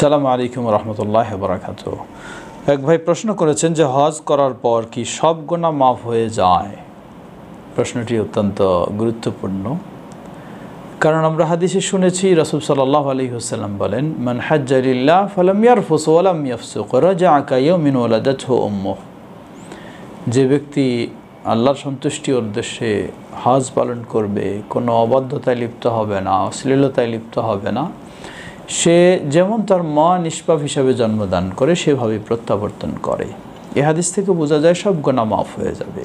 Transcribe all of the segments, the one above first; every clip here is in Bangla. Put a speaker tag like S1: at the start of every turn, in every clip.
S1: আসসালামু আলাইকুম রহমতুল্লাহ বারাকাতুহু। এক ভাই প্রশ্ন করেছেন যে হজ করার পর কি সব গুনাহ মাফ হয়ে যায়? প্রশ্নটি অত্যন্ত গুরুত্বপূর্ণ, কারণ আমরা হাদিসে শুনেছি রাসূল সাল্লাল্লাহু আলাইহি ওয়াসাল্লাম বলেন, মান হাজ্জা লিল্লাহ ফালাম ইয়ারফুস ওয়া লাম ইয়াফসুক রাজা'a কায়াউমিন ওয়ালাদাতহু উম্মুহ। যে ব্যক্তি আল্লাহর সন্তুষ্টির উদ্দেশ্যে হজ পালন করবে, কোনো অবাধ্যতায় লিপ্ত হবে না, অশ্লীলতায় লিপ্ত হবে না, সে যেমন তার মা নিষ্পাপ হিসাবে জন্মদান করে সেভাবে প্রত্যাবর্তন করে। এই হাদিস থেকে বোঝা যায় সব গুনাহ মাফ হয়ে যাবে।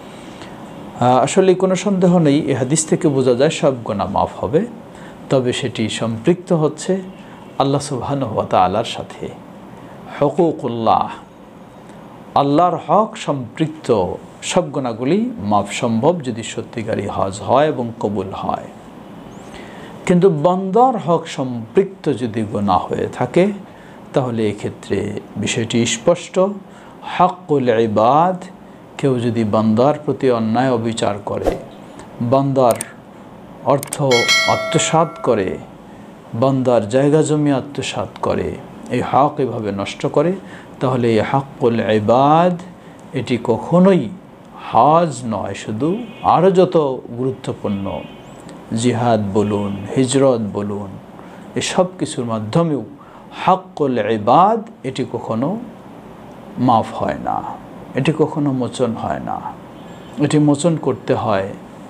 S1: আসলে কোনো সন্দেহ নেই, এই হাদিস থেকে বোঝা যায় সব গুনাহ মাফ হবে, তবে সেটি সম্পৃক্ত হচ্ছে আল্লাহ সুবহানাহু ওয়া তাআলার সাথে। হুকুকুল্লাহ, আল্লাহর হক সম্পৃক্ত সব গুনাহগুলি মাফ সম্ভব যদি সত্যিকারী হজ হয় এবং কবুল হয়। কিন্তু বান্দার হক সম্পৃক্ত যদি গুনাহ হয়ে থাকে তাহলে এক্ষেত্রে বিষয়টি স্পষ্ট। হাক্কুল ইবাদ, কেউ যদি বান্দার প্রতি অন্যায় অবিচার করে, বান্দার অর্থ আত্মসাৎ করে, বান্দার জায়গা জমি আত্মসাৎ করে, এই হক এভাবে নষ্ট করে, তাহলে এই হাক্কুল ইবাদ এটি কখনোই হজ নয়, শুধু আরও যত গুরুত্বপূর্ণ জিহাদ বলুন, হিজরত বলুন, এসব কিছুর মাধ্যমেও হাক্কুল ইবাদ এটি কখনো মাফ হয় না, এটি কখনো মোচন হয় না। এটি মোচন করতে হয়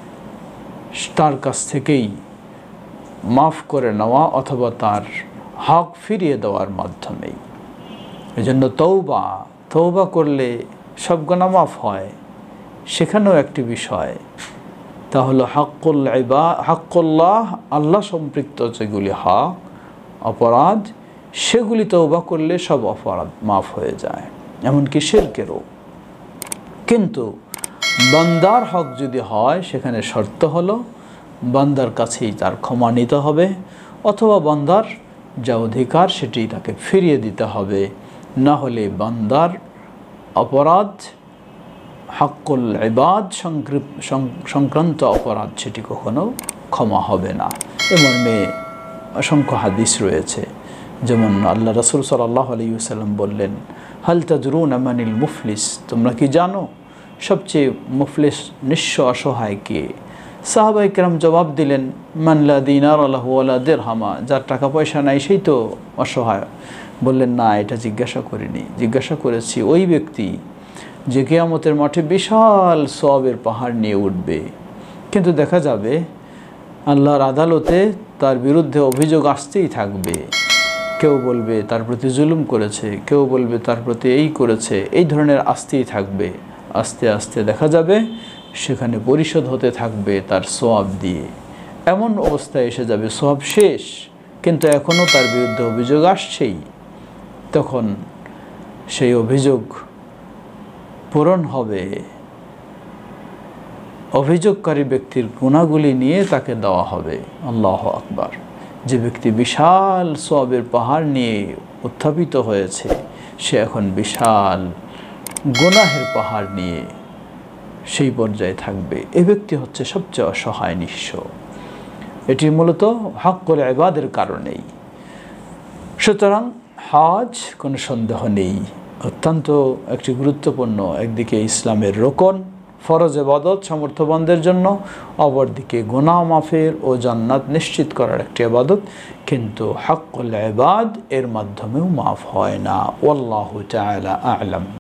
S1: তার কাছ থেকেই মাফ করে নেওয়া অথবা তার হক ফিরিয়ে দেওয়ার মাধ্যমেই। এজন্য তওবা করলে সব গুনাহ মাফ হয়, সেখানেও একটি বিষয়, তা হলো হাক্কুল্লাহ, আল্লাহ সম্পৃক্ত যেগুলি হক অপরাধ, সেগুলি তওবা করলে সব অপরাধ মাফ হয়ে যায়, এমনকি শিরকেরও। কিন্তু বান্দার হক যদি হয়, সেখানে শর্ত হলো বান্দার কাছেই তার ক্ষমা নিতে হবে, অথবা বান্দার যা অধিকার সেটি তাকে ফিরিয়ে দিতে হবে, না হলে বান্দার অপরাধ, হাক্কুল ইবাদ সংক্রান্ত অপরাধ, সেটি কখনো ক্ষমা হবে না। এ মর্মে অসংখ্য হাদিস রয়েছে। যেমন আল্লাহ রাসূল সাল্লাল্লাহু আলাইহি ওয়াসাল্লাম বললেন, হাল তাদরুনা মানিল মুফলিস, তোমরা কি জানো সবচেয়ে মুফলিস নিঃস্ব অসহায় কে? সাহাবায়ে কেরাম জবাব দিলেন, মান লা দিনার লাহু ওয়া লা দিরহামা, যার টাকা পয়সা নাই সেই তো অসহায়। বললেন, না, এটা জিজ্ঞাসা করিনি, জিজ্ঞাসা করেছি ওই ব্যক্তি যে কিয়ামতের মাঠে বিশাল সওয়াবের পাহাড় নিয়ে উঠবে, কিন্তু দেখা যাবে আল্লাহর আদালতে তার বিরুদ্ধে অভিযোগ আসতেই থাকবে। কেউ বলবে তার প্রতি জুলুম করেছে, কেউ বলবে তার প্রতি এই করেছে, এই ধরনের আসতেই থাকবে। আস্তে আস্তে দেখা যাবে সেখানে পরিশোধ হতে থাকবে তার সওয়াব দিয়ে। এমন অবস্থায় এসে যাবে সওয়াব শেষ, কিন্তু এখনও তার বিরুদ্ধে অভিযোগ আসছেই। তখন সেই অভিযোগ পূরণ হবে, অভিযোগকারী ব্যক্তির গুনাহগুলি নিয়ে তাকে দেওয়া হবে। আল্লাহু আকবার। যে ব্যক্তি বিশাল সওয়াবের পাহাড় নিয়ে উত্থাপিত হয়েছে, সে এখন বিশাল গুনাহের পাহাড় নিয়ে সেই পর্যায়ে থাকবে। এই ব্যক্তি হচ্ছে সবচেয়ে অসহায় নিঃস্ব। এটি মূলত হাক্কুল ইবাদের কারণেই। সুতরাং হজ কোনো সন্দেহ নেই অত্যন্ত একটি গুরুত্বপূর্ণ, একদিকে ইসলামের রোকন, ফরজ ইবাদত সামর্থ্যবানদের জন্য, অপরদিকে গুনাহ মাফের ও জান্নাত নিশ্চিত করার একটি ইবাদত, কিন্তু হাক্কুল ইবাদ এর মাধ্যমেও মাফ হয় না। ওয়াল্লাহু তাআলা আ'লাম।